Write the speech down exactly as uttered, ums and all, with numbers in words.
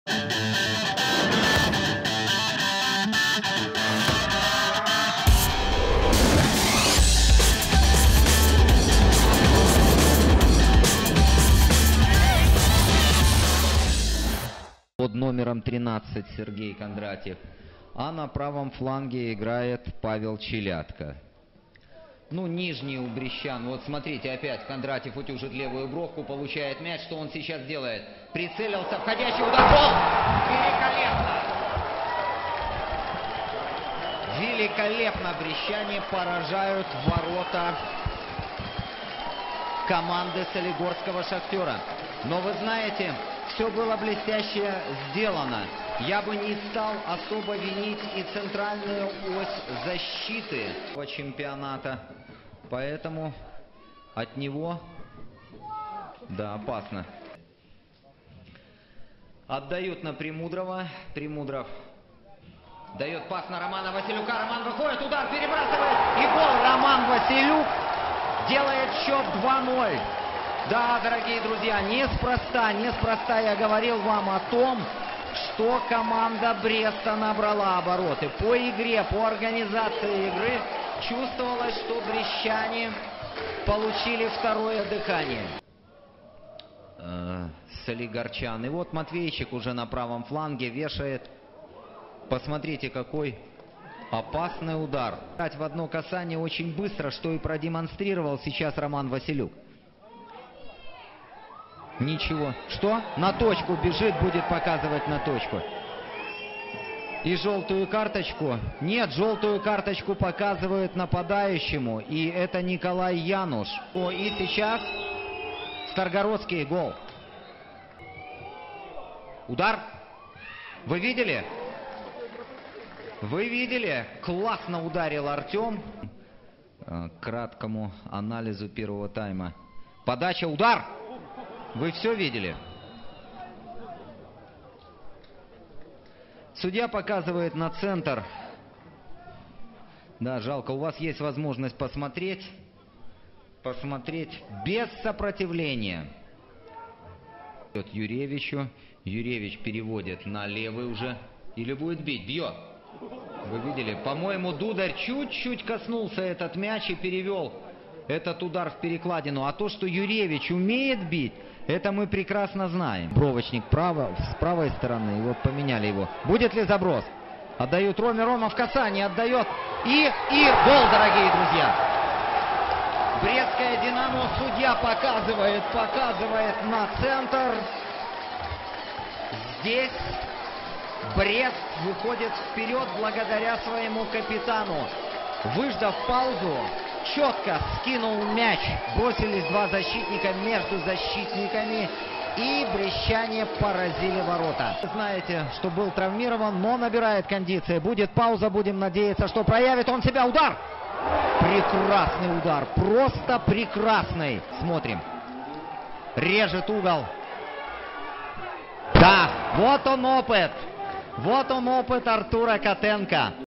Под номером тринадцать Сергей Кондратьев. А на правом фланге играет Павел Челядко. Ну, нижний у брещан. Вот смотрите, опять Кондратьев утюжит левую бровку, получает мяч. Что он сейчас делает? Прицелился, входящий удар. Гол! Великолепно! Великолепно брещане поражают ворота команды Солигорского Шахтера. Но вы знаете, все было блестяще сделано. Я бы не стал особо винить и центральную ось защиты чемпионата. Поэтому от него, да, опасно. Отдают на Премудрова. Премудров дает пас на Романа Василюка. Роман выходит, удар, перебрасывает. И гол. Роман Василюк делает счет два ноль. Да, дорогие друзья, неспроста, неспроста я говорил вам о том, что команда Бреста набрала обороты. По игре, по организации игры чувствовалось, что брещане получили второе дыхание. Э, Солигорчан. И вот Матвейчик уже на правом фланге вешает. Посмотрите, какой опасный удар. В одно касание очень быстро, что и продемонстрировал сейчас Роман Василюк. Ничего. Что? На точку бежит, будет показывать на точку. И желтую карточку. Нет, желтую карточку показывают нападающему. И это Николай Януш. О, и сейчас Старгородский гол. Удар. Вы видели? Вы видели? Классно ударил Артем. К краткому анализу первого тайма. Подача, удар. Вы все видели? Судья показывает на центр. Да, жалко, у вас есть возможность посмотреть. Посмотреть без сопротивления. Юревичу. Юревич переводит на левый уже. Или будет бить? Бьет. Вы видели? По-моему, Дударь чуть-чуть коснулся этот мяч и перевел этот удар в перекладину. А то, что Юревич умеет бить, это мы прекрасно знаем. Бровочник право, с правой стороны. И вот поменяли его. Будет ли заброс? Отдают Роме. Рома в касании отдает. И, и гол, дорогие друзья. Брестская Динамо. Судья показывает, показывает на центр. Здесь Брест выходит вперед благодаря своему капитану. Выждав паузу, четко скинул мяч. Бросились два защитника между защитниками. И брещане поразили ворота. Знаете, что был травмирован, но набирает кондиции. Будет пауза, будем надеяться, что проявит он себя. Удар! Прекрасный удар. Просто прекрасный. Смотрим. Режет угол. Да, вот он опыт. Вот он опыт Артура Котенко.